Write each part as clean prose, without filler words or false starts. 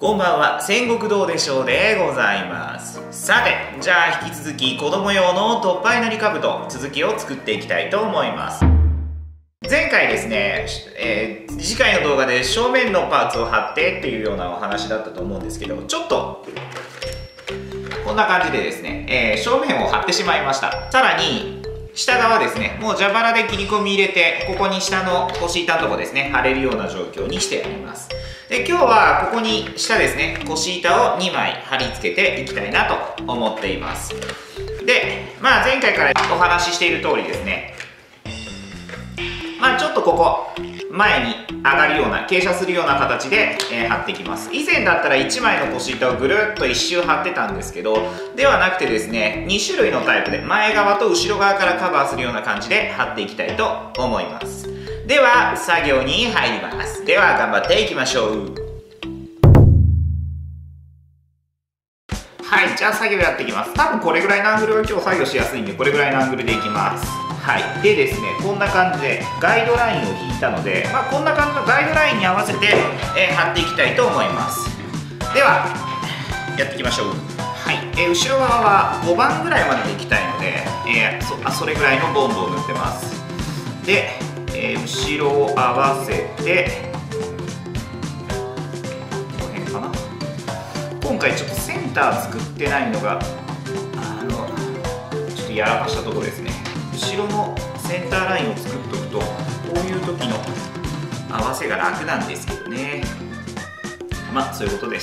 こんばんは、戦国どうでしょうでございます。さて、じゃあ引き続き子供用の突破稲荷兜、続きを作っていきたいと思います。前回ですね、次回の動画で正面のパーツを貼ってっていうようなお話だったと思うんですけど、ちょっとこんな感じでですね、正面を貼ってしまいました。さらに下側ですね、もう蛇腹で切り込み入れて、ここに下の腰板のとこですね、貼れるような状況にしてあります。で、今日はここに下ですね、腰板を2枚貼り付けていきたいなと思っています。で、前回からお話ししている通りですね、ちょっとここ前に上がるような傾斜するような形で、貼っていきます。以前だったら1枚の腰板をぐるっと1周貼ってたんですけど、ではなくてですね、2種類のタイプで前側と後ろ側からカバーするような感じで貼っていきたいと思います。では作業に入ります。では頑張っていきましょう。はい、じゃあ作業やっていきます。多分これぐらいのアングルが今日作業しやすいんで、これぐらいのアングルでいきます。はい、でですね、こんな感じでガイドラインを引いたので、こんな感じのガイドラインに合わせて、貼っていきたいと思います。ではやっていきましょう。はい、後ろ側は5番ぐらいまででいきたいので、それぐらいのボンドを塗ってます。で、後ろを合わせてこの辺かな。今回ちょっとセンター作ってないのがちょっとやらかしたところですね。後ろのセンターラインを作っておくと、こういう時の合わせが楽なんですけどね。そういうことです。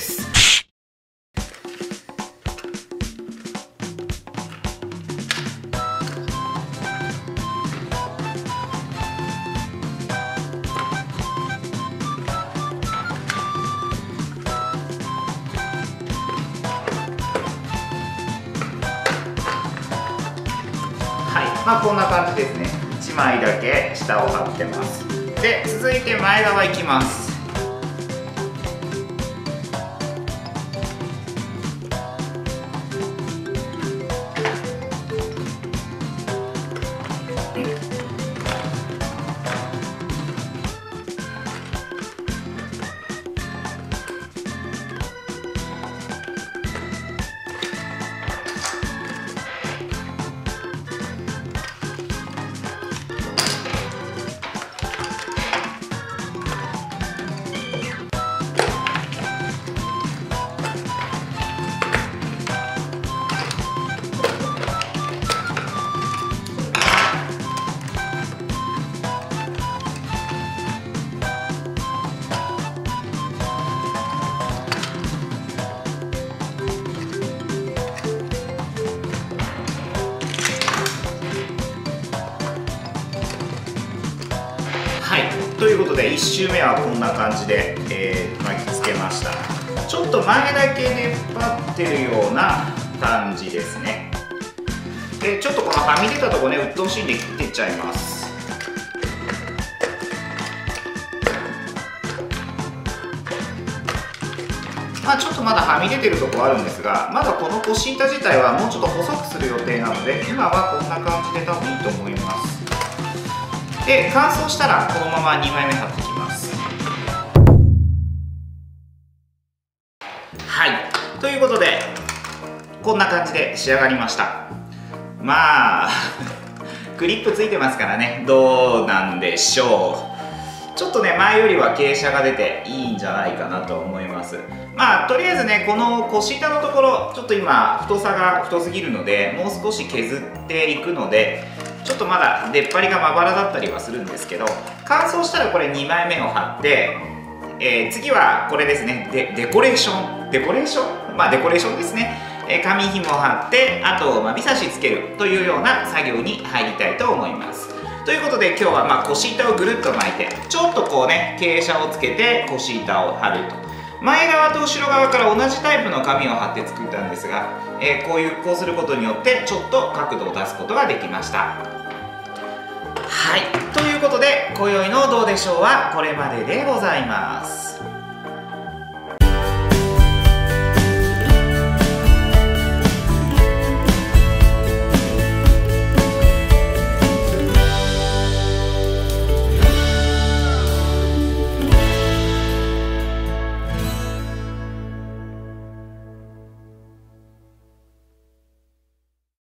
こんな感じですね。1枚だけ下を貼ってます。で、続いて前側いきます。ということで1周目はこんな感じで、巻きつけました。ちょっと前だけ出っ張ってるような感じですね。でちょっとこのはみ出たとこね、鬱陶しいんで切っていっちゃいます。ちょっとまだはみ出てるとこあるんですが、まだこの腰板自体はもうちょっと細くする予定なので、今はこんな感じで多分いいと思います。で、乾燥したらこのまま2枚目貼っていきます。はい、ということでこんな感じで仕上がりました。クリップついてますからね、どうなんでしょう。ちょっとね、前よりは傾斜が出ていいんじゃないかなと思います。とりあえずね、この腰板のところちょっと今太さが太すぎるので、もう少し削っていくので、ちょっとまだ出っ張りがまばらだったりはするんですけど、乾燥したらこれ2枚目を貼って、次はこれですね、デコレーションですね、紙紐を貼って、あとビサシつけるというような作業に入りたいと思います。ということで今日は腰板をぐるっと巻いて、ちょっとこうね、傾斜をつけて腰板を貼ると。前側と後ろ側から同じタイプの紙を貼って作ったんですが、こうすることによってちょっと角度を出すことができました。はい、ということで今宵のどうでしょうはこれまででございます。